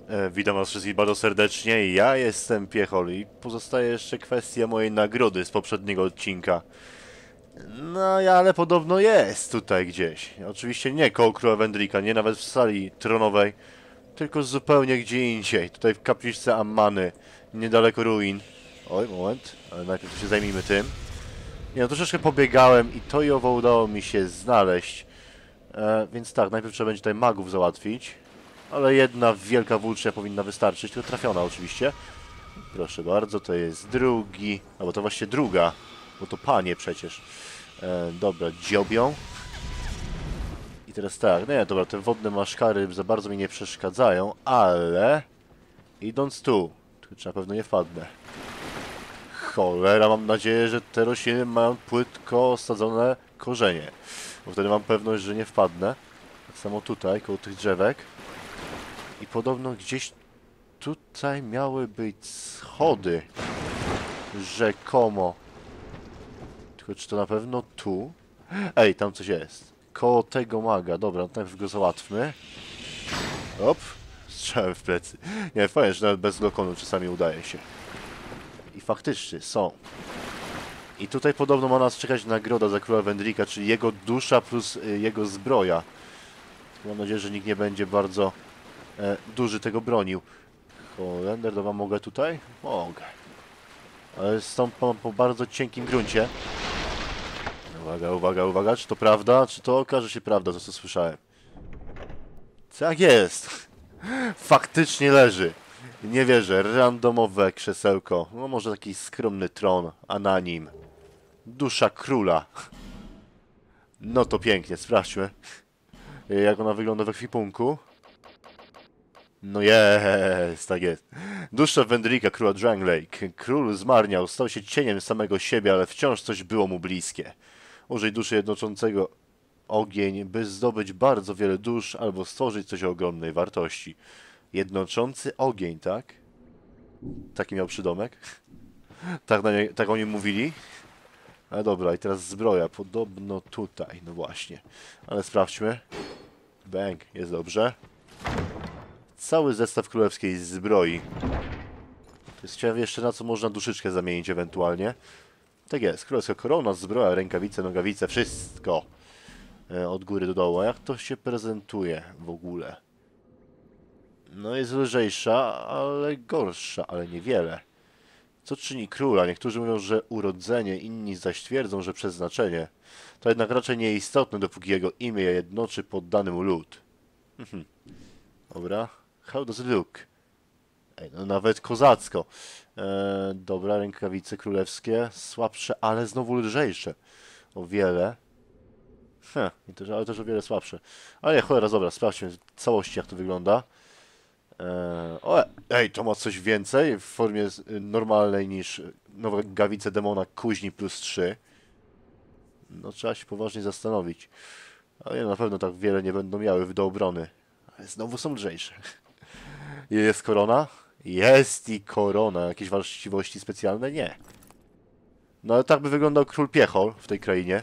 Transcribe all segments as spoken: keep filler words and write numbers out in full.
E, witam was wszystkich bardzo serdecznie, ja jestem Piechol i pozostaje jeszcze kwestia mojej nagrody z poprzedniego odcinka. No, ja, ale podobno jest tutaj gdzieś. Oczywiście nie koło króla Wendrika, nie nawet w sali tronowej, tylko zupełnie gdzie indziej. Tutaj w kapliczce Ammany, niedaleko ruin. Oj, moment, ale najpierw się zajmijmy tym. Nie no, troszeczkę pobiegałem i to i owo udało mi się znaleźć. E, więc tak, najpierw trzeba będzie tutaj magów załatwić. Ale jedna wielka włócznia powinna wystarczyć, tylko trafiona oczywiście. Proszę bardzo, to jest drugi, albo to właściwie druga, bo to panie przecież. E, dobra, dziobią. I teraz tak, nie, dobra, te wodne maszkary za bardzo mi nie przeszkadzają, ale... Idąc tu, tu na pewno nie wpadnę. Cholera, mam nadzieję, że te rośliny mają płytko osadzone korzenie. Bo wtedy mam pewność, że nie wpadnę. Tak samo tutaj, koło tych drzewek. I podobno gdzieś tutaj miały być schody. Rzekomo. Tylko czy to na pewno tu? Ej, tam coś jest. Koło tego maga. Dobra, no najpierw go załatwmy. Op. Strzałem w plecy. Nie, fajnie, że nawet bez lokonu czasami udaje się. I faktycznie są. I tutaj podobno ma nas czekać nagroda za króla Wendrika, czyli jego dusza plus y, jego zbroja. Mam nadzieję, że nikt nie będzie bardzo e, duży tego bronił. Holender, to wam mogę tutaj? Mogę. Ale stąpam po bardzo cienkim gruncie. Uwaga, uwaga, uwaga. Czy to prawda? Czy to okaże się prawda, to co słyszałem? Tak jest. Faktycznie leży. Nie wierzę. Randomowe krzesełko. No może taki skromny tron, a na nim dusza króla. No to pięknie, sprawdźmy. Jak ona wygląda w ekwipunku. No jest, tak jest. Dusza Wendrika, króla Dranglake. Król zmarniał, stał się cieniem samego siebie, ale wciąż coś było mu bliskie. Użyj duszy jednoczącego ogień, by zdobyć bardzo wiele dusz albo stworzyć coś o ogromnej wartości. Jednoczący ogień, tak? Taki miał przydomek? Tak, na nie, tak o nim mówili? Ale dobra, i teraz zbroja. Podobno tutaj, no właśnie. Ale sprawdźmy. Bang, jest dobrze. Cały zestaw królewskiej zbroi. To jest ciekawe jeszcze, na co można duszyczkę zamienić ewentualnie. Tak jest, królewska korona, zbroja, rękawice, nogawice, wszystko. E, od góry do dołu. A jak to się prezentuje w ogóle? No jest lżejsza, ale gorsza, ale niewiele. Co czyni króla? Niektórzy mówią, że urodzenie, inni zaś twierdzą, że przeznaczenie. To jednak raczej nieistotne, dopóki jego imię jednoczy poddany mu lud. Mhm. Dobra. How does it look? Ej, no nawet kozacko. Eee, dobra, rękawice królewskie. Słabsze, ale znowu lżejsze. O wiele. Heh, też, ale też o wiele słabsze. Ale nie, cholera, dobra, sprawdźmy w całości, jak to wygląda. Eee, o, ej, to ma coś więcej w formie normalnej niż nowe gawice demona kuźni plus trzy. No trzeba się poważnie zastanowić. Ale na pewno tak wiele nie będą miały do obrony. Ale znowu są lżejsze. Jest korona? Jest i korona. Jakieś właściwości specjalne? Nie. No ale tak by wyglądał król Piechol w tej krainie.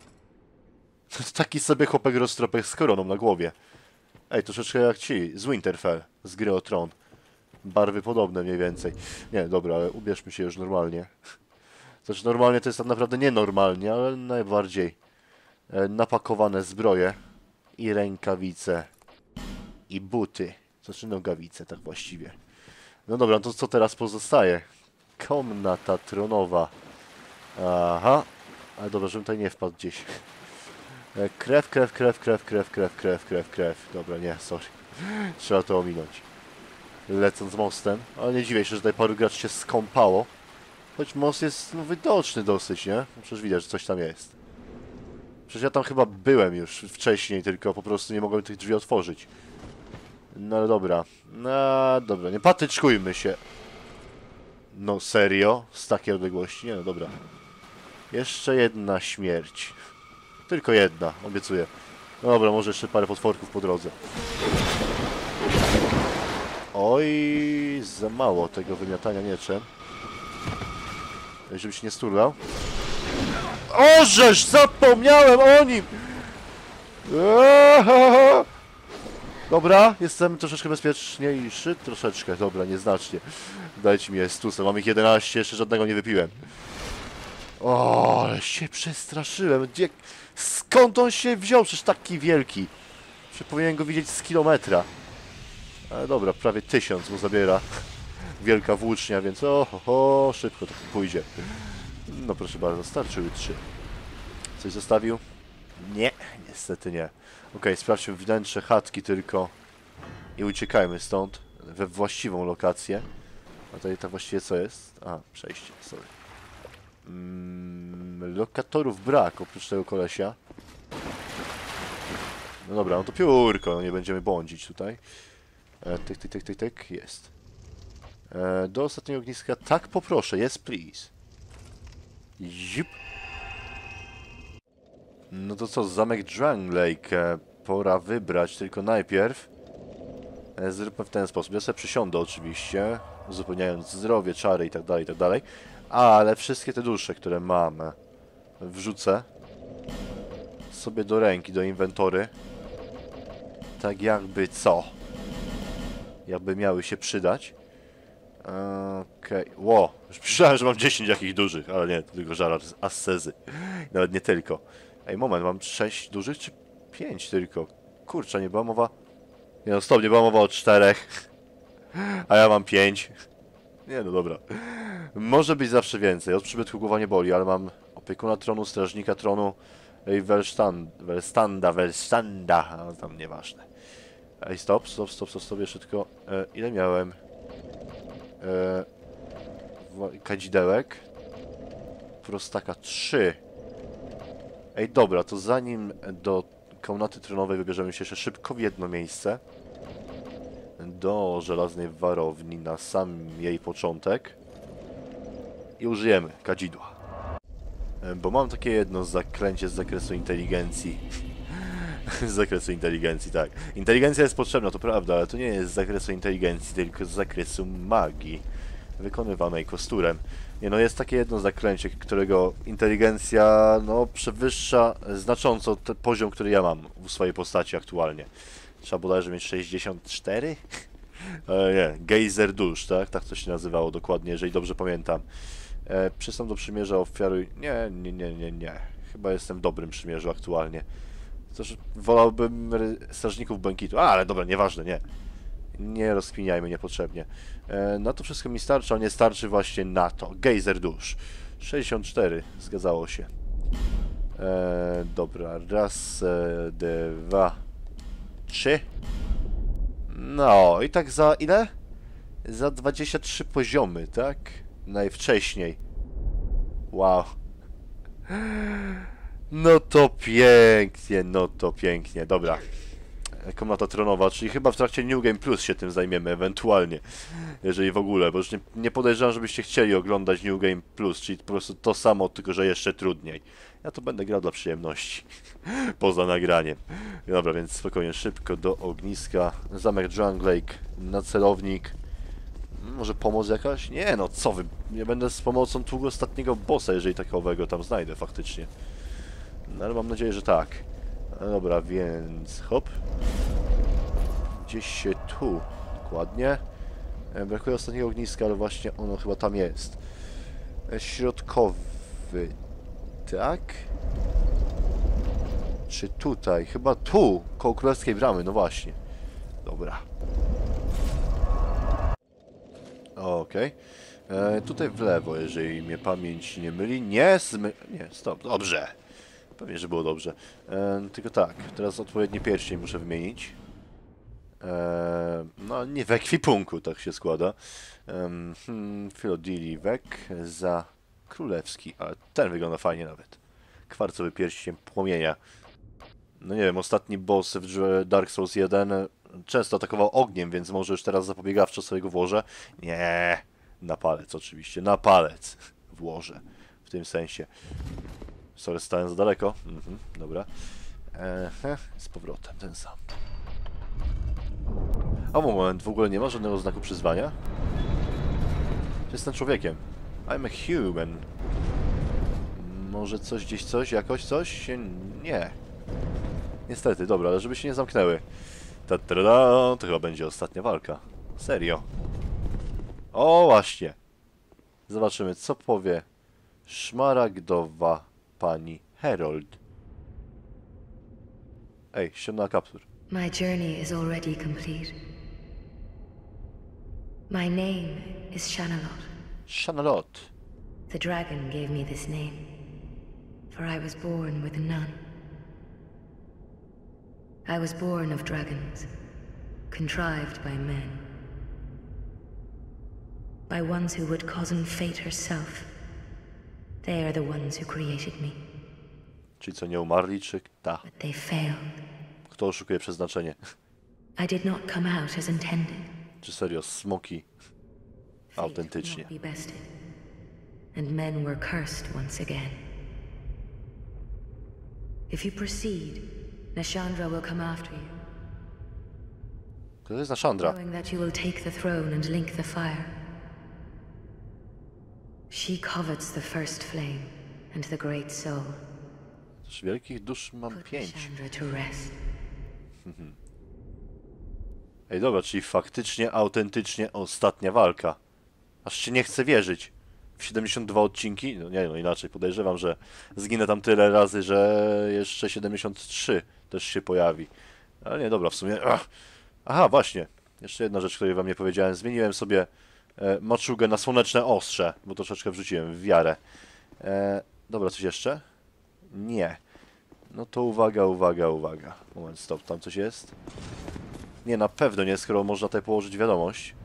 To jest taki sobie chłopek roztropek z koroną na głowie. Ej, troszeczkę jak ci z Winterfell, z gry o Tron. Barwy podobne mniej więcej. Nie, dobra, ale ubierzmy się już normalnie. Znaczy normalnie to jest tak naprawdę nienormalnie, ale najbardziej e, napakowane zbroje i rękawice i buty. Znaczy nogawice, tak właściwie. No dobra, to co teraz pozostaje? Komnata tronowa. Aha. Ale dobra, żebym tutaj nie wpadł gdzieś. E, krew, krew, krew, krew, krew, krew, krew, krew, krew. Dobra, nie, sorry. Trzeba to ominąć. Lecąc mostem. Ale nie dziwię się, że tutaj paru graczy się skąpało. Choć most jest no, widoczny dosyć, nie? Przecież widać, że coś tam jest. Przecież ja tam chyba byłem już wcześniej, tylko po prostu nie mogłem tych drzwi otworzyć. No ale dobra. No dobra, nie patyczkujmy się. No serio? Z takiej odległości? Nie no dobra. Jeszcze jedna śmierć. Tylko jedna, obiecuję. No dobra, może jeszcze parę potworków po drodze. Oj, za mało tego wymiatania mieczem. Żebyś nie sturlał. Ożeż! Zapomniałem o nim! Eee, Dobra, jestem troszeczkę bezpieczniejszy. Troszeczkę, dobra, nieznacznie. Dajcie mi estusa, mam ich jedenaście, jeszcze żadnego nie wypiłem. O, ale się przestraszyłem. Gdzie... Skąd on się wziął? Przecież taki wielki. Że powinien go widzieć z kilometra. Ale dobra, prawie tysiąc mu zabiera. Wielka włócznia, więc o, ho, ho, szybko to pójdzie. No proszę bardzo, starczyły trzy. Coś zostawił? Nie, niestety nie. Ok, sprawdźmy wnętrze chatki tylko. I uciekajmy stąd. We właściwą lokację. A tutaj tak właściwie co jest? A, przejście, sorry. Mm, lokatorów brak, oprócz tego kolesia. No dobra, no to piórko, no nie będziemy błądzić tutaj. E, tyk, tyk, tyk, tyk, tyk, jest. E, do ostatniego ogniska, tak poproszę, yes please. Ziup. No to co, zamek Drang Lake, e, pora wybrać, tylko najpierw e, zróbmy w ten sposób. Ja sobie przysiądę oczywiście, uzupełniając zdrowie, czary i tak dalej, i tak dalej. Ale wszystkie te dusze, które mam, wrzucę sobie do ręki, do inwentory. Tak jakby co? Jakby miały się przydać. Okej, okay. Ło, już myślałem, że mam dziesięć jakich dużych, ale nie, to tylko żara z ascezy. Nawet nie tylko. Ej, moment, mam sześć dużych czy pięć tylko? Kurczę, nie była mowa... Nie no, stop, nie była mowa o czterech. A ja mam pięć. Nie no, dobra. Może być zawsze więcej. Od przybytku głowa nie boli, ale mam opiekuna tronu, strażnika tronu i Welstand, Welstanda, Welstanda, a tam nieważne. Ej, stop, stop, stop, stop, stop, jeszcze tylko... E, ile miałem? E, kadzidełek. Prostaka trzy. Ej, dobra, to zanim do komnaty tronowej wybierzemy się jeszcze szybko w jedno miejsce. Do żelaznej warowni na sam jej początek. I użyjemy kadzidła. Bo mam takie jedno zaklęcie z zakresu inteligencji. Z zakresu inteligencji, tak. Inteligencja jest potrzebna, to prawda, ale to nie jest z zakresu inteligencji, tylko z zakresu magii. Wykonywanej kosturem. Nie no, jest takie jedno zaklęcie, którego inteligencja, no, przewyższa znacząco ten poziom, który ja mam w swojej postaci aktualnie. Trzeba bodajże mieć sześćdziesiąt cztery? E, nie, gejzer dusz, tak? Tak to się nazywało dokładnie, jeżeli dobrze pamiętam. E, przystąp do przymierza, ofiaruj... Nie, nie, nie, nie, nie. Chyba jestem w dobrym przymierzu aktualnie. Też wolałbym strażników błękitu. A, ale dobra, nieważne, nie. Nie rozkminiajmy niepotrzebnie. E, na to wszystko mi starczy, a nie starczy właśnie na to. Gejzer dusz. sześćdziesiąt cztery, zgadzało się. E, dobra, raz, e, dwa, trzy. No i tak za ile? Za dwadzieścia trzy poziomy, tak? Najwcześniej. Wow. No to pięknie, no to pięknie. Dobra. Komnata tronowa, czyli chyba w trakcie New Game Plus się tym zajmiemy ewentualnie. Jeżeli w ogóle, bo już nie, nie podejrzewam, żebyście chcieli oglądać New Game Plus, czyli po prostu to samo, tylko że jeszcze trudniej. Ja to będę grał dla przyjemności. Poza nagraniem. Dobra, więc spokojnie, szybko do ogniska. Zamek Drang Lake na celownik. Może pomoc jakaś? Nie no, co wy? Nie będę z pomocą tługu ostatniego bossa, jeżeli takowego tam znajdę faktycznie. No ale mam nadzieję, że tak. No dobra, więc hop. Gdzieś się tu. Dokładnie. E, brakuje ostatniego ogniska, ale właśnie ono chyba tam jest. E, środkowy. Tak? Czy tutaj? Chyba tu, koło Królewskiej Bramy, no właśnie. Dobra. Okej. Okay. Tutaj w lewo, jeżeli mnie pamięć nie myli. Nie, zmy... Nie, stop, dobrze. Pewnie, że było dobrze. E, tylko tak, teraz odpowiedni pierścień muszę wymienić. E, no, nie w ekwipunku, tak się składa. E, hmm, Filodiliwek za królewski, ale ten wygląda fajnie nawet. Kwarcowy pierścień płomienia. No nie wiem, ostatni boss w Dark Souls jeden często atakował ogniem, więc może już teraz zapobiegawczo sobie go włożę. Nie, na palec oczywiście, na palec włożę. W tym sensie. Sorry, stałem za daleko. Mhm, dobra. Ehe, z powrotem ten sam. A moment, w ogóle nie ma żadnego znaku przyzwania? Jestem człowiekiem. I'm a human. Może coś gdzieś coś, jakoś coś? Nie. Niestety, dobra, ale żeby się nie zamknęły. Ta, ta, ta, to chyba będzie ostatnia walka. Serio. O, właśnie. Zobaczymy, co powie szmaragdowa pani Herold. Ej, ściągnęła kaptur. My journey is already complete. My name is Shanalot. Shanalot. The dragon gave me this name, for I was born with none. I was born of dragons, contrived by men. By ones who would cozen fate herself. They are the ones who created me. Czyli co, nie umarli, czy ta? But they failed. Kto oszukuje przeznaczenie? I did not come out as intended. Czy serio, smoki? Autentycznie. Fate would not be bested, and men were cursed once again. If you proceed, Nashandra will come after you, To jest Nashandra. knowing that you will take the throne and link the fire. She covets the first flame and the great soul. Z wielkich dusz mam Put pięć. Nashandra to rest. Ej, dobra, czyli faktycznie, autentycznie ostatnia walka. Aż się nie chce wierzyć. W siedemdziesiąt dwa odcinki? No nie, no inaczej. Podejrzewam, że zginę tam tyle razy, że jeszcze siedemdziesiąt trzy też się pojawi. Ale nie, dobra, w sumie... Ach. Aha, właśnie. Jeszcze jedna rzecz, której wam nie powiedziałem. Zmieniłem sobie e, maczugę na słoneczne ostrze, bo troszeczkę wrzuciłem w wiarę. E, dobra, coś jeszcze? Nie. No to uwaga, uwaga, uwaga. Moment, stop, tam coś jest? Nie, na pewno nie, skoro można tutaj położyć wiadomość.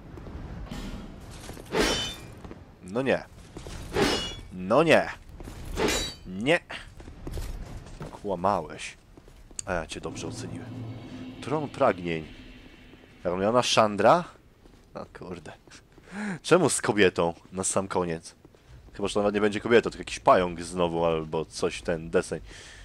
No nie. No nie. Nie. Kłamałeś. A ja cię dobrze oceniłem. Tron pragnień. Ramiona Shandra? O kurde. Czemu z kobietą na sam koniec? Chyba, że to nawet nie będzie kobieta, tylko jakiś pająk znowu, albo coś, ten deseń.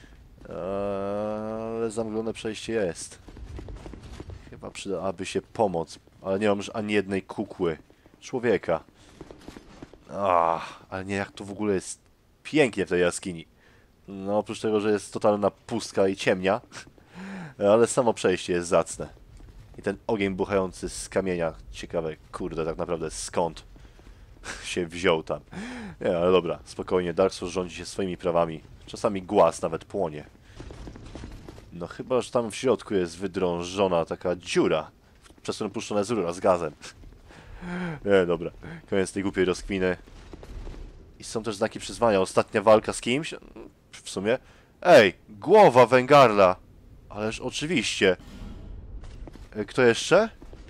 Ale zamglone przejście jest. Chyba przydałaby się pomoc, ale nie mam już ani jednej kukły. Człowieka. Ach, ale nie, jak to w ogóle jest pięknie w tej jaskini. No oprócz tego, że jest totalna pustka i ciemnia, ale samo przejście jest zacne. I ten ogień buchający z kamienia, ciekawe, kurde, tak naprawdę skąd się wziął tam. Nie, ale dobra, spokojnie, Dark Souls rządzi się swoimi prawami. Czasami głaz nawet płonie. No chyba, że tam w środku jest wydrążona taka dziura, przez którą puszczona jest rura z gazem. Nie, dobra. Koniec tej głupiej rozkwiny. I są też znaki przyzwania. Ostatnia walka z kimś? W sumie. Ej! Głowa Wengarla! Ależ oczywiście. Kto jeszcze?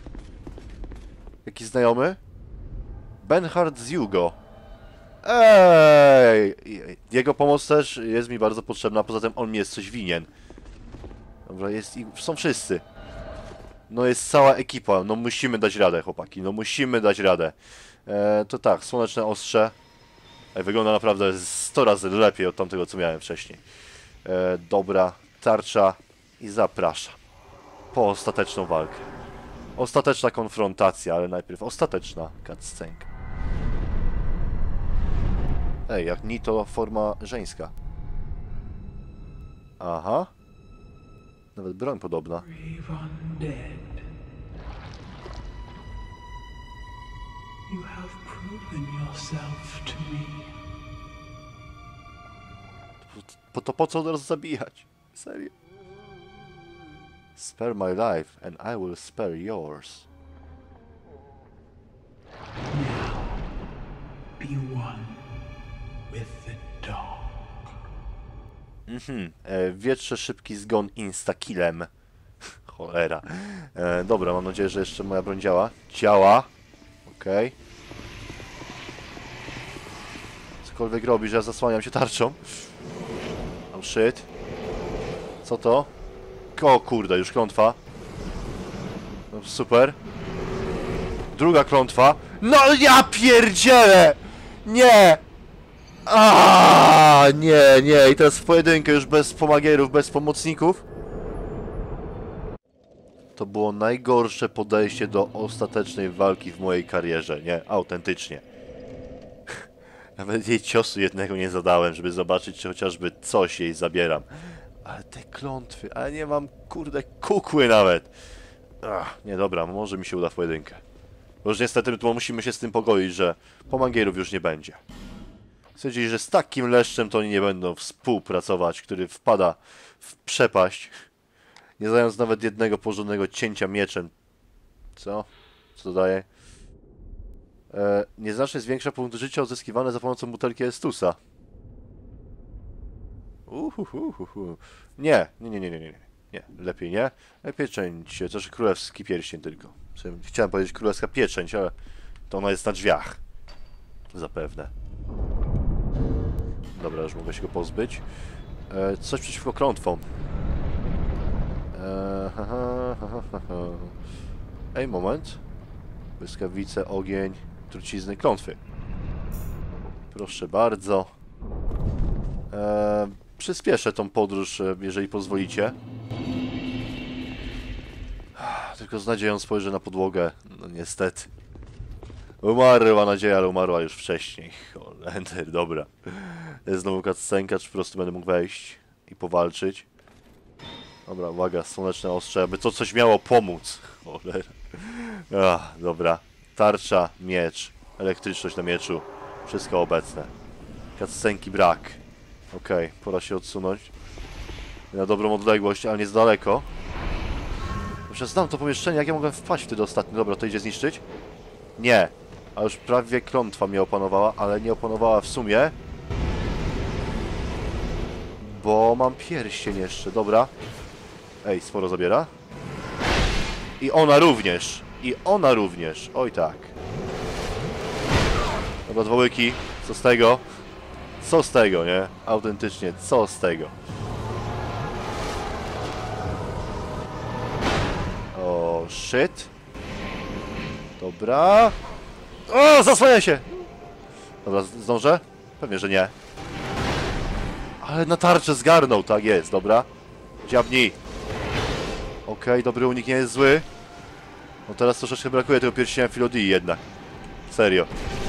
Jaki znajomy? Benhard z Jugo. Ej! Jego pomoc też jest mi bardzo potrzebna, poza tym on mi jest coś winien. Dobra, jest i są wszyscy. No jest cała ekipa, no musimy dać radę, chłopaki, no musimy dać radę. E, to tak, słoneczne ostrze. E, wygląda naprawdę sto razy lepiej od tamtego, co miałem wcześniej. E, dobra, tarcza i zapraszam. Po ostateczną walkę. Ostateczna konfrontacja, ale najpierw ostateczna cutscenka. Ej, jak ni to forma żeńska. Aha. Nawet broń podobna. You have proven yourself to me. Po to po co od razu zabijać? Serio? Spare my life and I will spare yours. Now, be one with the dog. Mhm. E, wietrze szybki zgon insta-killem. Cholera. E, dobra, mam nadzieję, że jeszcze moja broń działa. Działa. Okej. Okay. Cokolwiek robi, że ja zasłaniam się tarczą. Oh shit. Co to? O kurde, już klątwa. No, super. Druga klątwa. No ja pierdzielę! Nie! Aaaa, nie, nie. I teraz w pojedynkę już bez pomagierów, bez pomocników. To było najgorsze podejście do ostatecznej walki w mojej karierze. Nie, autentycznie. Nawet jej ciosu jednego nie zadałem, żeby zobaczyć, czy chociażby coś jej zabieram. Ale te klątwy, ale nie mam, kurde, kukły nawet. Ach, nie, dobra, może mi się uda w pojedynkę. Bo już niestety to musimy się z tym pogodzić, że pomagierów już nie będzie. Stwierdzili, że z takim leszczem to oni nie będą współpracować, który wpada w przepaść, nie zając nawet jednego porządnego cięcia mieczem. Co? Co to daje? E, nieznacznie zwiększa punkty życia odzyskiwane za pomocą butelki Estusa. Uhuhuhuhu. Nie, nie, nie, nie, nie, nie. Nie, lepiej nie. Pieczęć, to znaczy królewski pierścień tylko. Chciałem powiedzieć królewska pieczęć, ale to ona jest na drzwiach. Zapewne. Dobra, już mogę się go pozbyć. E, coś przeciwko klątwom. E, ha, ha, ha, ha, ha. Ej, moment. Błyskawice, ogień, trucizny, klątwy. Proszę bardzo. E, przyspieszę tą podróż, jeżeli pozwolicie. Tylko z nadzieją spojrzę na podłogę. No niestety. Umarła nadzieja, ale umarła już wcześniej. Holender, dobra. Jest znowu cutscenka, czy po prostu będę mógł wejść i powalczyć. Dobra, uwaga, słoneczne ostrze, aby to coś miało pomóc. Cholera. Ach, dobra. Tarcza, miecz, elektryczność na mieczu. Wszystko obecne. Cutscenki brak. Okej, okay, pora się odsunąć. Na dobrą odległość, ale nie z daleko. Już znam to pomieszczenie, jak ja mogłem wpaść wtedy ostatnio. Dobra, to idzie zniszczyć? Nie. A już prawie klątwa mnie opanowała, ale nie opanowała w sumie. Bo mam pierścień jeszcze, dobra. Ej, sporo zabiera. I ona również. I ona również. Oj tak. Dobra, dwa łyki. Co z tego? Co z tego, nie? Autentycznie, co z tego? O, shit. Dobra. O, zasłania się! Dobra, zdążę? Pewnie, że nie. Ale na tarczę zgarnął, tak jest, dobra. Dziabnij. Okej, okay, dobry unik nie jest zły. No teraz troszeczkę brakuje tego pierścienia Filodii jednak. Serio.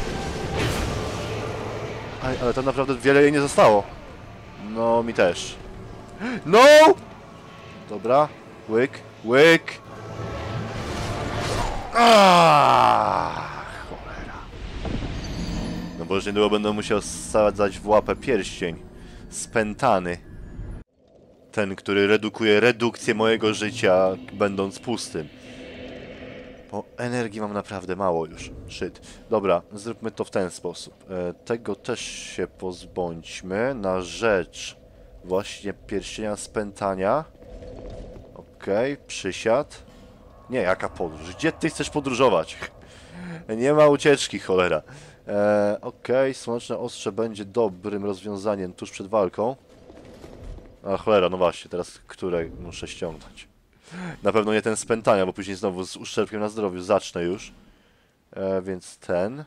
Aj, ale tam naprawdę wiele jej nie zostało. No, mi też. No! Dobra. Łyk, łyk. Aaaa, cholera. No bo już niedługo będę musiał sadzać w łapę pierścień. Spętany. Ten, który redukuje redukcję mojego życia, będąc pustym. Bo energii mam naprawdę mało już. Shit. Dobra, zróbmy to w ten sposób. E, tego też się pozbądźmy na rzecz właśnie pierścienia spętania. Okej, okay, przysiad. Nie, jaka podróż? Gdzie ty chcesz podróżować? Nie ma ucieczki, cholera. E, Okej, okay, słoneczne ostrze będzie dobrym rozwiązaniem tuż przed walką. A cholera, no właśnie, teraz które muszę ściągnąć? Na pewno nie ten spętania, bo później znowu z uszczerbkiem na zdrowiu zacznę już. E, więc ten.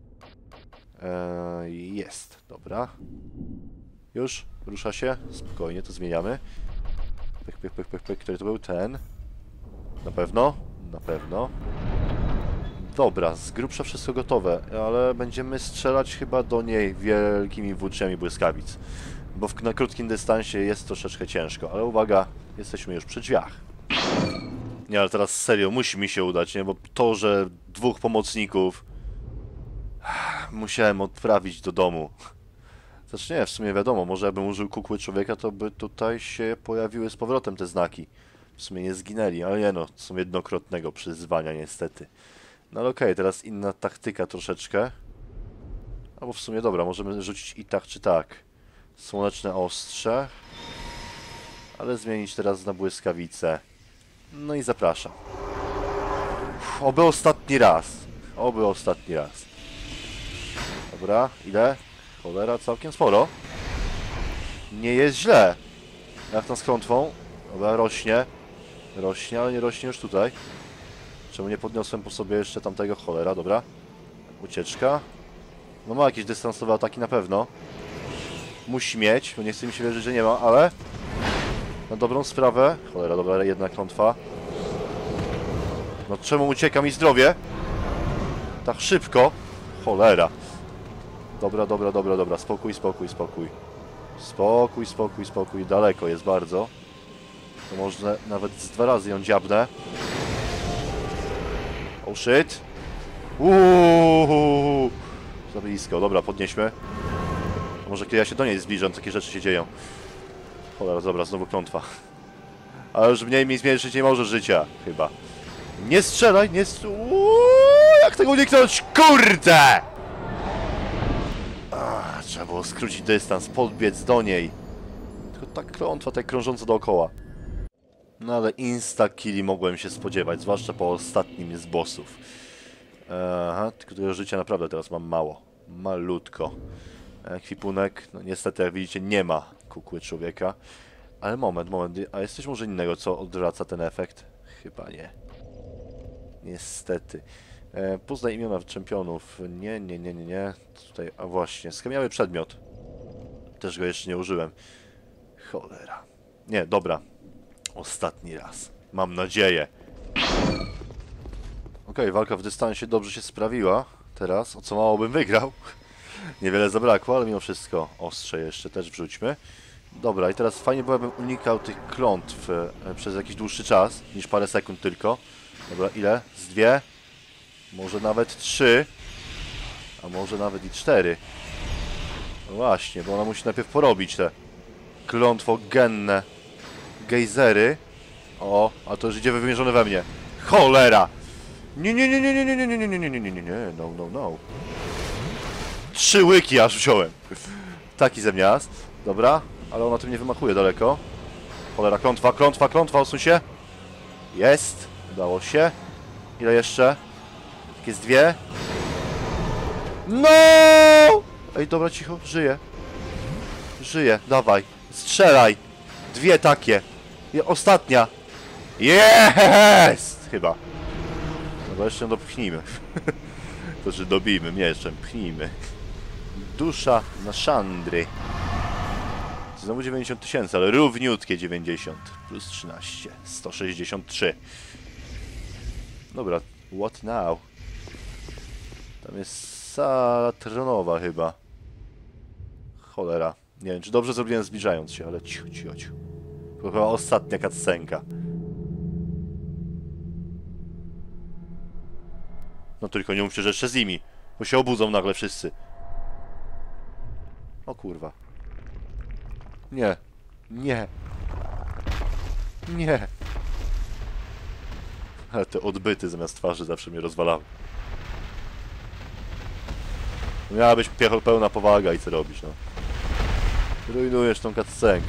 E, jest, dobra. Już? Rusza się? Spokojnie, to zmieniamy. Pyk, pyk, pyk, pyk, pyk. Który to był? Ten. Na pewno? Na pewno. Dobra, z grubsza wszystko gotowe, ale będziemy strzelać chyba do niej wielkimi włóczniami błyskawic. Bo w, na krótkim dystansie jest troszeczkę ciężko, ale uwaga, jesteśmy już przy drzwiach. Nie, ale teraz serio, musi mi się udać, nie? Bo to, że dwóch pomocników musiałem odprawić do domu. Znaczy nie, w sumie wiadomo, może jakbym użył kukły człowieka, to by tutaj się pojawiły z powrotem te znaki. W sumie nie zginęli, ale nie no, są jednokrotnego przyzwania niestety. No ale okej, okay, teraz inna taktyka troszeczkę. Albo w sumie dobra, możemy rzucić i tak czy tak. Słoneczne ostrze. Ale zmienić teraz na błyskawicę. No i zapraszam. Uff, oby ostatni raz. Oby ostatni raz. Dobra, ile? Cholera, całkiem sporo. Nie jest źle. Jak tam z klątwą? Dobra, rośnie. Rośnie, ale nie rośnie już tutaj. Czemu nie podniosłem po sobie jeszcze tamtego? Cholera, dobra. Ucieczka. No ma jakieś dystansowe ataki na pewno. Musi mieć, bo nie chce mi się wierzyć, że nie ma, ale... Na dobrą sprawę. Cholera, dobra, jedna klątwa. No czemu ucieka mi zdrowie? Tak szybko. Cholera. Dobra, dobra, dobra, dobra. Spokój, spokój, spokój. Spokój, spokój, spokój. Daleko jest bardzo. To może nawet z dwa razy ją dziabnę. Oh shit. Uuuu. Za blisko. Dobra, podnieśmy. A może kiedy ja się do niej zbliżam, takie rzeczy się dzieją. Cholera, dobra, znowu klątwa. Ale już mniej mi zmniejszyć nie może życia, chyba. Nie strzelaj, nie strzelaj. Jak tego uniknąć? Kurde! A, trzeba było skrócić dystans, podbiec do niej. Tylko ta klątwa, tak krążąca dookoła. No ale insta-killi mogłem się spodziewać, zwłaszcza po ostatnim z bossów. Aha, tylko tego życia naprawdę teraz mam mało. Malutko. Ekwipunek, no niestety jak widzicie nie ma kukły człowieka. Ale moment, moment, a jest coś może innego, co odwraca ten efekt? Chyba nie. Niestety. E, poznaj imiona czempionów. Nie, nie, nie, nie, nie. Tutaj, a właśnie, skamiały przedmiot. Też go jeszcze nie użyłem. Cholera. Nie, dobra. Ostatni raz. Mam nadzieję. Okej, walka w dystansie dobrze się sprawiła. Teraz, o co mało bym wygrał. Niewiele zabrakło, ale mimo wszystko ostrze jeszcze też wrzućmy. Dobra, i teraz fajnie byłbym unikał tych klątw e, przez jakiś dłuższy czas, niż parę sekund tylko. Dobra, ile? Z dwie? Może nawet trzy. A może nawet i cztery. No właśnie, bo ona musi najpierw porobić te klątwogenne gejzery. O, a to już idzie wymierzone we mnie. Cholera! Nie, nie, nie, nie, nie, nie, nie, nie, nie, nie, nie, nie, nie, nie, no, no, no. Trzy łyki aż wziąłem. Taki zemiast. Dobra, ale ona tym nie wymachuje daleko. Cholera, klątwa, klątwa, klątwa, odsuń się. Jest, udało się. Ile jeszcze? Jest dwie. No! Ej, dobra, cicho, żyję. Żyję, dawaj, strzelaj. Dwie takie. I ostatnia. Jest! Chyba. Dobra, jeszcze ją dopchnijmy. To, że dobijmy, nie jeszcze pchnijmy. Dusza na szandry. Znowu dziewięćdziesiąt tysięcy, ale równiutkie dziewięćdziesiąt. Plus trzynaście. sto sześćdziesiąt trzy. Dobra, what now? Tam jest sala tronowa chyba. Cholera. Nie wiem, czy dobrze zrobiłem zbliżając się, ale ciu, ciu, ciu. To chyba ostatnia cutscenka. No tylko nie mówcie, że jeszcze z nimi. Bo się obudzą nagle wszyscy. O kurwa. Nie. Nie. Nie. Ale te odbyty zamiast twarzy zawsze mnie rozwalały. Miała być pełna powaga i co robisz, no. Rujnujesz tą cutscenkę.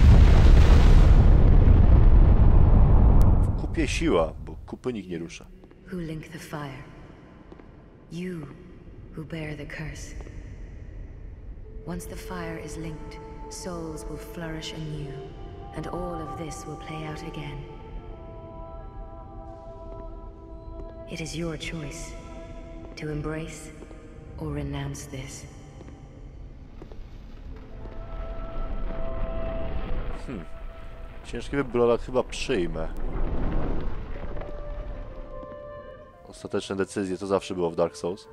W kupie siła, bo kupy nikt nie rusza. Who link the fire? You, who bear the curse. Once the fire is linked, souls will flourish anew, and all of this will play out again. It is your choice to embrace or renounce this. Hmm. Ciężki wybór, ale chyba przyjmę. Ostateczne decyzje to zawsze było w Dark Souls.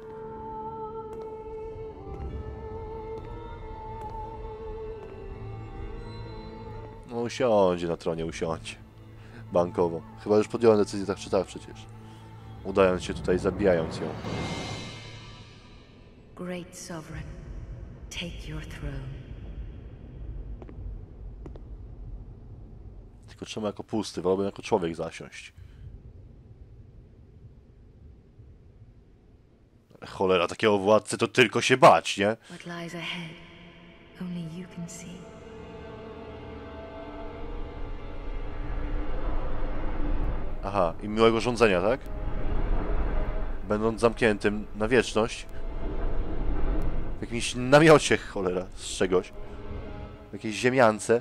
No usiądzie na tronie, usiądzie. Bankowo. Chyba już podjąłem decyzję tak czy tak przecież. Udając się tutaj, zabijając ją. Great Sovereign, take your throne. Tylko czemu jako pusty? Wolałbym jako człowiek zasiąść. Cholera, takiego władcy to tylko się bać, nie? What lies ahead, only you can see. Aha, i miłego rządzenia, tak? Będąc zamkniętym na wieczność. W jakimś namiocie, cholera, z czegoś. W jakiejś ziemiance.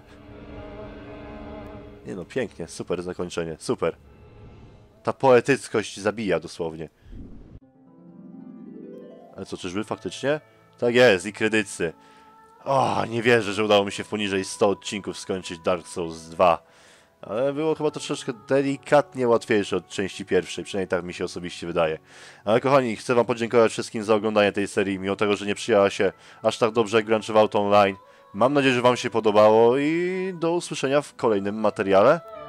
Nie no, pięknie, super zakończenie, super. Ta poetyckość zabija dosłownie. Ale co, czyżby faktycznie? Tak jest, i kredycy. O, nie wierzę, że udało mi się w poniżej stu odcinków skończyć Dark Souls dwa. Ale było chyba troszeczkę delikatnie łatwiejsze od części pierwszej, przynajmniej tak mi się osobiście wydaje. Ale kochani, chcę wam podziękować wszystkim za oglądanie tej serii, mimo tego, że nie przyjęła się aż tak dobrze jak Grand Theft Auto Online. Mam nadzieję, że wam się podobało i do usłyszenia w kolejnym materiale.